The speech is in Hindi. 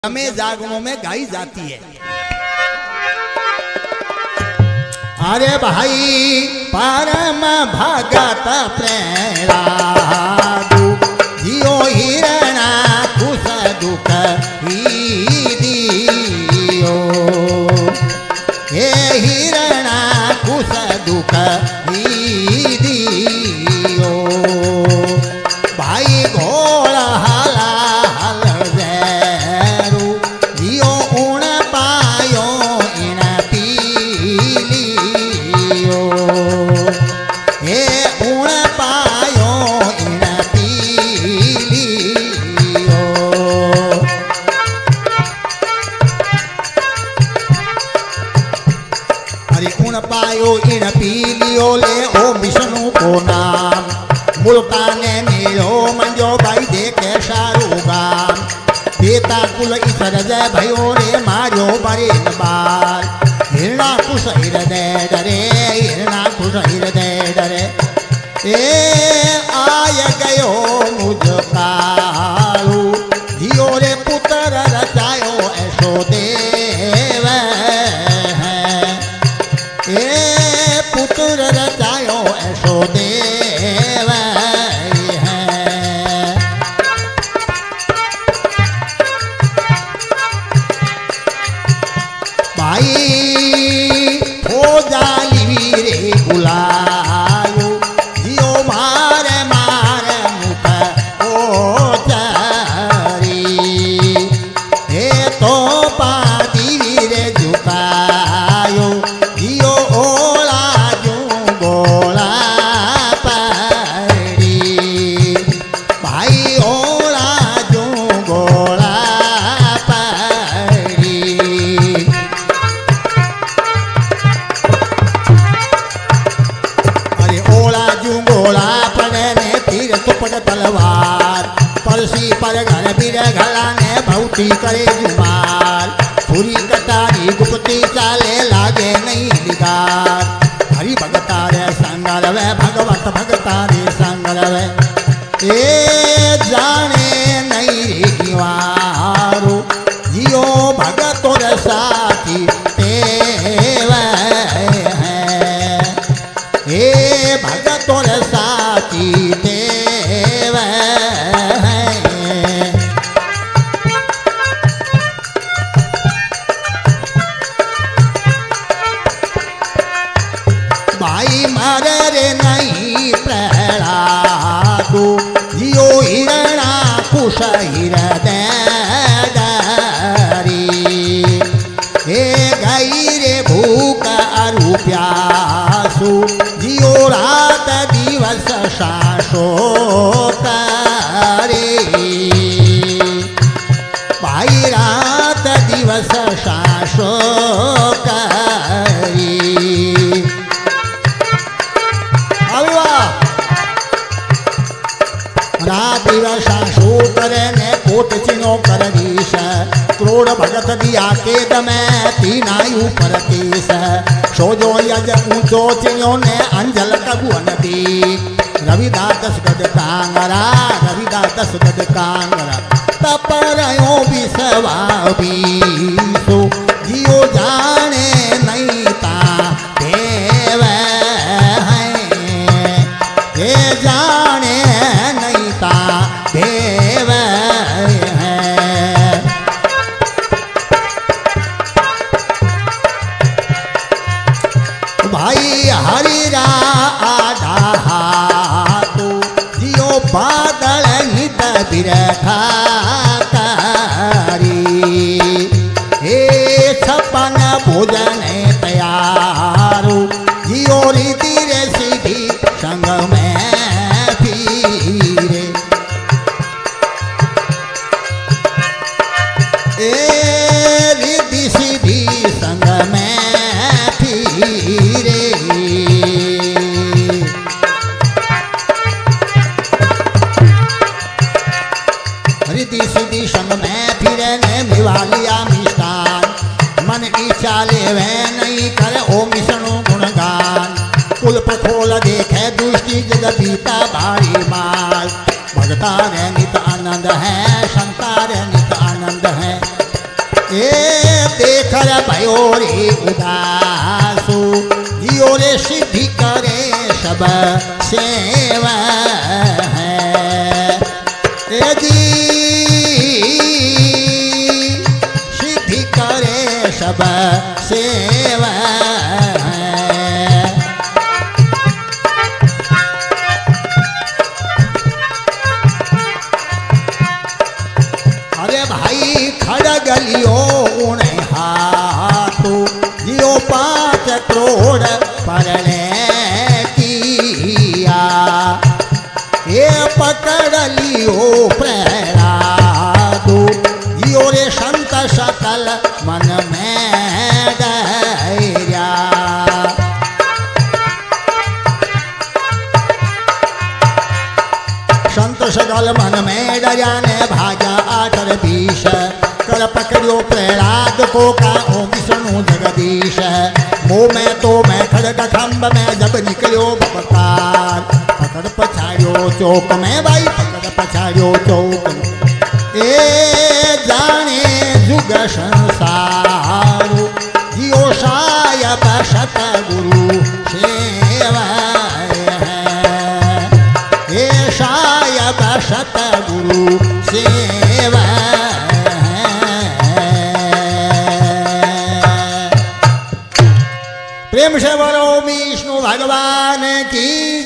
हमें जागरणों में गाई जाती है। अरे भाई परम भगत प्रेरा जियो हिरणा खुश दुख ही दियो, हे हिरणा खुश दुख ही दियो। भाई घोड़ हला हल जैरू जियो उण पायो इन पीलियो, हे उण पायो इन पीलियो। अरे उण पायो इन पीलियो ले ओ विष्णु को नाम, मुल्ताने मेलो मंजो भाई देखे सारू गाम। बेता कुल ईश्वर जय भयो रे मार्यो बरेन बार, हिरणा कुश हृदय डरे, हिरणा कुश हृदय डरे। ए आय गयो मुझ कालू जियो रे पुत्र रचायो ऐसो देव है, ए पुत्र रचायो ऐसो देव है। भाई हो जाली रे बुलायो जियो मारे मारे मुख ओ चारी, हे तो पाती रे झुकायो जियो ओला जू गोला पड़ी। भाई ओला जू गोला पड़ी। अरे ओला जुंगोला पड़े ने तीर तुपट तलवार, परसी पर घर बीर घला ने भौती करे जुमार। पूरी कटारी गुप्ती चाले लागे नहीं दिगार, हरि भगता रे संग रवे भगवत भगता रे संग रवे। ए जाने नहीं रे गिवारो जियो भगतो रे साथी तेव है, हे भगतो रे साथी देव है। भाई मारे रे नहीं प्रहलादो जियो हिरणा कुश हृदय डरी, हे गई रे भूख अरु प्यासु जियो रात दिवस सासो करे। भाई रात दिवस सासो करी। रात दिवस सासो करे ने कोट चिनो कर दीश, क्रोड़ भगत दिया के दमे तीनायु पर केस। सोजो यज ऊंचो चिन्यो ने अंजल कगुअन दी, रविदास गद कांगरा, रविदास गद कांगरा। तपरयो विसवा बीसो जियो जाने नहीं ता देव है, ये जाने नहीं ता देव है। भाई हरिरा आधा हाथो जियो बादल नित बिरखा करी, हे छपन भोजन तैयारो जियो रीति रे सीधी संग में फिरे। ए रिद्धि सीधी संग में फिरे। रिद्धि सीधी संग में फिरे ने मिवा लिया मिष्टान, मन इच्छा लेवे नहीं करे ओ मिष्णु गुणगान। कुल खोल देखे दृष्टि जग बीता भारी माल, भगता रे नित आनंद है, संता रे नित आनंद है। ए देखर भयो रे उदासु जियो रे सिद्धि करे सब सेवा है ए जी सिद्धि करे सब सेवा है। अरे भाई खड़ग लियो उन्हें हाथू जियो 5 करोड़ परने किया ये पकड़ लियो प्रहलादू जियो रे संत सकल मन में डैर्या। संत सकल मन में डरिया ने भाजा 8-20 कर पकड़ियो प्रहलाद को का ओ विष्णु जगदीश मुँह में तो मैं खड़ग खंभ में जब निकलियो बबकार पकड़ पछाड़ियो चौक में भाई पकड़ पछाड़ियो चौक में ए जाने जुग संसारो जियो सायब सतगुरु सेवा है ए सायब सतगुरु सेवा है। प्रेम से बोलो विष्णु भगवान की